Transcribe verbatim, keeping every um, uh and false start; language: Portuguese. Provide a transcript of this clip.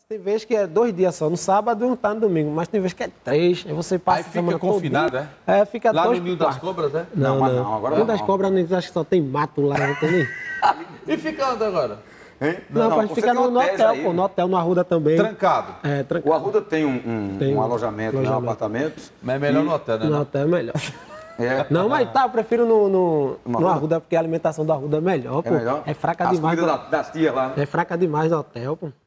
Tem vez que é dois dias só, no sábado e um tá no domingo, mas tem vez que é três, aí você passa Aí a fica semana confinado, todinha. é? É, fica Lá dois no Ninho das quartos. Cobras, é? Não, Não, mas não. não, agora Ninho não. das Cobras, não, acho que só tem mato lá, não tem nem... E fica onde agora? Hein? Não, pode você ficar tem no, no hotéis hotel, aí, pô, no hotel, no Arruda também. Trancado. É, O trancado. Arruda tem um, um, Tem um um alojamento, né, um alojamento. apartamento. Mas é melhor no hotel, né? No não? hotel é melhor. É. Não, mas tá, eu prefiro no, no, No no Arruda? Arruda, porque a alimentação do Arruda é melhor, pô. É melhor? É fraca As demais. comidas do- da- das tias lá. É fraca demais no hotel, pô.